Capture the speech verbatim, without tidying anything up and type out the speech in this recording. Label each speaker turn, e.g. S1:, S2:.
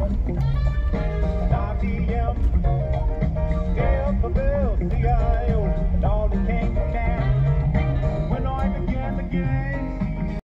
S1: nine p m. Get up the bill, C I